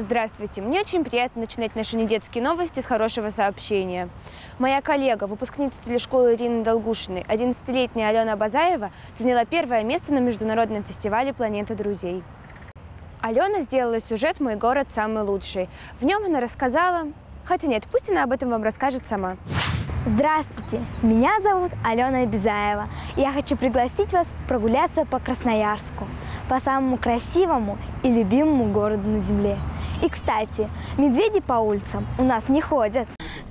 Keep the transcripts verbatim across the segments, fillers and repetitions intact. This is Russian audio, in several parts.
Здравствуйте! Мне очень приятно начинать наши недетские новости с хорошего сообщения. Моя коллега, выпускница телешколы Ирины Долгушиной, одиннадцатилетняя Алена Базаева, заняла первое место на международном фестивале «Планета друзей». Алена сделала сюжет «Мой город самый лучший». В нем она рассказала... Хотя нет, пусть она об этом вам расскажет сама. Здравствуйте! Меня зовут Алена Базаева. Я хочу пригласить вас прогуляться по Красноярску, по самому красивому и любимому городу на земле. И, кстати, медведи по улицам у нас не ходят.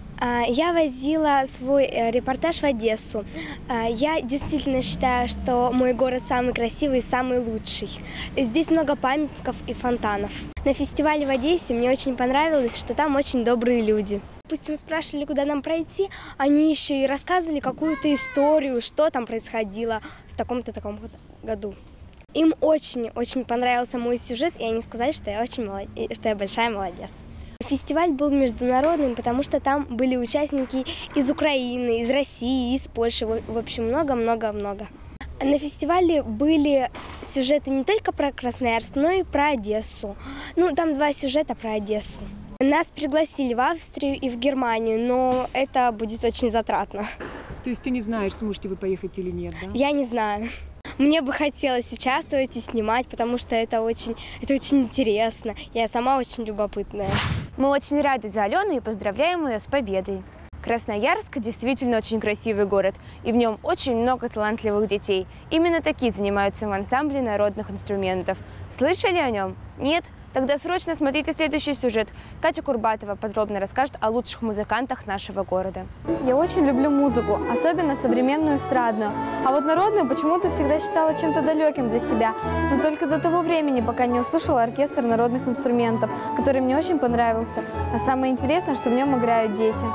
Я возила свой репортаж в Одессу. Я действительно считаю, что мой город самый красивый и самый лучший. Здесь много памятников и фонтанов. На фестивале в Одессе мне очень понравилось, что там очень добрые люди. Допустим, спрашивали, куда нам пройти, они еще и рассказывали какую-то историю, что там происходило в таком-то таком году. Им очень-очень понравился мой сюжет, и они сказали, что я очень молод... что я большая молодец. Фестиваль был международным, потому что там были участники из Украины, из России, из Польши, в общем, много-много-много. На фестивале были сюжеты не только про Красноярск, но и про Одессу. Ну, там два сюжета про Одессу. Нас пригласили в Австрию и в Германию, но это будет очень затратно. То есть ты не знаешь, сможете вы поехать или нет, да? Я не знаю. Мне бы хотелось участвовать и снимать, потому что это очень, это очень интересно. Я сама очень любопытная. Мы очень рады за Алену и поздравляем ее с победой. Красноярск действительно очень красивый город, и в нем очень много талантливых детей. Именно такие занимаются в ансамбле народных инструментов. Слышали о нем? Нет? Тогда срочно смотрите следующий сюжет. Катя Курбатова подробно расскажет о лучших музыкантах нашего города. Я очень люблю музыку, особенно современную эстрадную. А вот народную почему-то всегда считала чем-то далеким для себя. Но только до того времени, пока не услышала оркестр народных инструментов, который мне очень понравился. А самое интересное, что в нем играют дети.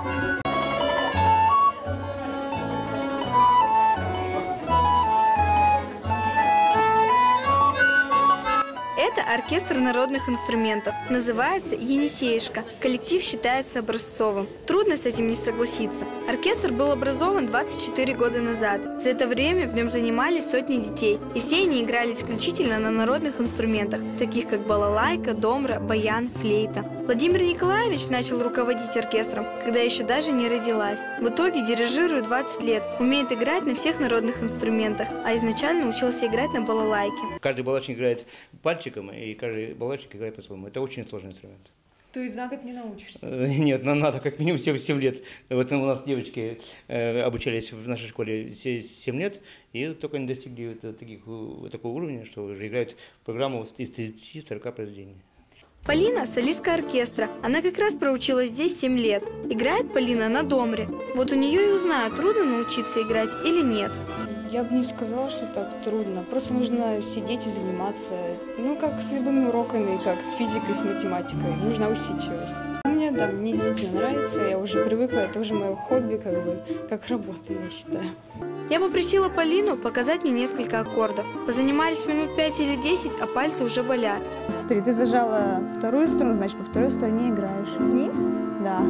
Это оркестр народных инструментов. Называется «Енисеюшка». Коллектив считается образцовым. Трудно с этим не согласиться. Оркестр был образован двадцать четыре года назад. За это время в нем занимались сотни детей. И все они играли исключительно на народных инструментах, таких как балалайка, домра, баян, флейта. Владимир Николаевич начал руководить оркестром, когда еще даже не родилась. В итоге дирижирует двадцать лет, умеет играть на всех народных инструментах, а изначально учился играть на балалайке. Каждый балалайчик играет пальчиком, и каждый балалайчик играет по-своему. Это очень сложный инструмент. То есть за год не научишься? Нет, нам надо как минимум семь лет. Вот у нас девочки обучались в нашей школе семь лет, и только они достигли таких, такого уровня, что уже играют программу из тридцати-сорока произведений. Полина – солистка оркестра. Она как раз проучилась здесь семь лет. Играет Полина на домре. Вот у нее и узнают, трудно научиться играть или нет. Я бы не сказала, что так трудно. Просто нужно сидеть и заниматься. Ну, как с любыми уроками, как с физикой, с математикой. Нужна усидчивость. Мне, да, мне действительно нравится. Я уже привыкла, это уже мое хобби, как бы, как работа, я считаю. Я попросила Полину показать мне несколько аккордов. Позанимались минут пять или десять, а пальцы уже болят. Смотри, ты зажала вторую струну, значит, по второй струне играешь. Вниз? Да.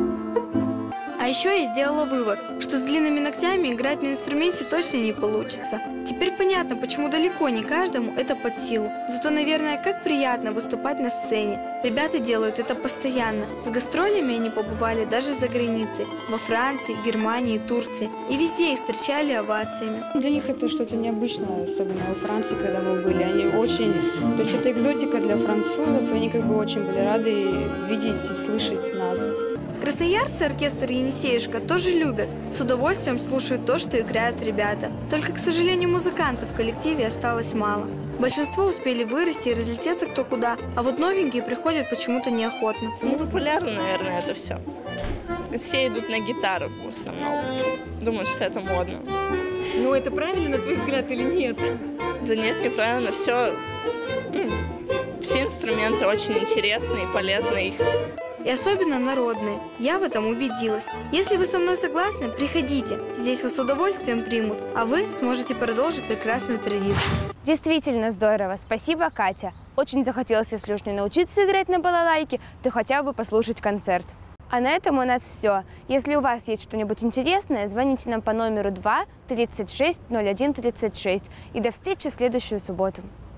А еще я сделала вывод, что с длинными ногтями играть на инструменте точно не получится. Теперь понятно, почему далеко не каждому это под силу. Зато, наверное, как приятно выступать на сцене. Ребята делают это постоянно. С гастролями они побывали даже за границей. Во Франции, Германии, Турции. И везде их встречали овациями. Для них это что-то необычное, особенно во Франции, когда мы были. Они очень... То есть это экзотика для французов, и они как бы очень были рады видеть и слышать нас. Красноярцы оркестр «Енисеюшка» тоже любят. С удовольствием слушают то, что играют ребята. Только, к сожалению, музыкантов в коллективе осталось мало. Большинство успели вырасти и разлететься кто куда, а вот новенькие приходят почему-то неохотно. Ну, популярно, наверное, это все. Все идут на гитару в основном. Думают, что это модно. Ну, это правильно, на твой взгляд, или нет? Да нет, неправильно. Все, все инструменты очень интересные и полезные их. И особенно народные. Я в этом убедилась. Если вы со мной согласны, приходите. Здесь вас с удовольствием примут, а вы сможете продолжить прекрасную традицию. Действительно здорово. Спасибо, Катя. Очень захотелось, если уж не научиться играть на балалайке, то хотя бы послушать концерт. А на этом у нас все. Если у вас есть что-нибудь интересное, звоните нам по номеру два тридцать шесть ноль один тридцать шесть. И до встречи в следующую субботу.